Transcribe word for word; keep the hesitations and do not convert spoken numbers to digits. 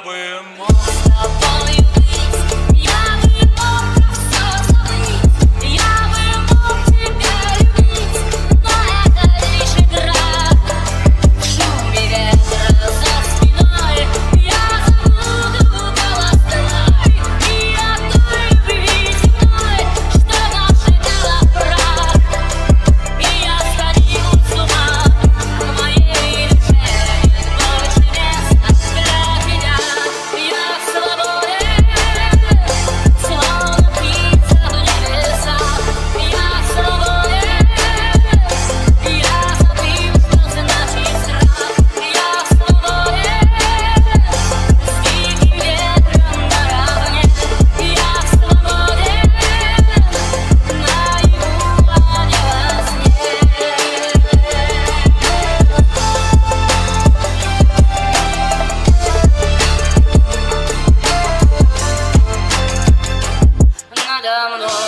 бы мог с тобой быть, я бы мог все забыть, я бы мог тебя любить, но это лишь игра. В шуме ветра за спиной я забуду голос твой и о той любви земной, что нажигала прах. И я сходил с ума, в моей душе больше места для тебя. Я свободен, словно птица в небесах. Я свободен, я забыл, что значит страх. Я свободен, с диким ветром наравне. Я свободен, наяву, а не во сне. Надо мной